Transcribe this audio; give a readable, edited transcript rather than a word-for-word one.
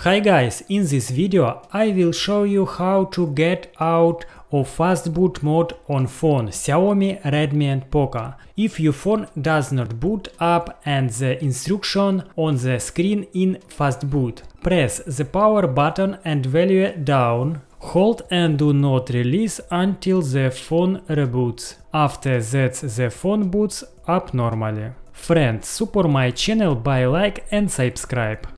Hi guys, in this video I will show you how to get out of Fastboot mode on phone Xiaomi, Redmi and Poco. If your phone does not boot up and the instruction on the screen in Fastboot, press the power button and value down. Hold and do not release until the phone reboots. After that the phone boots up normally. Friends, support my channel by like and subscribe.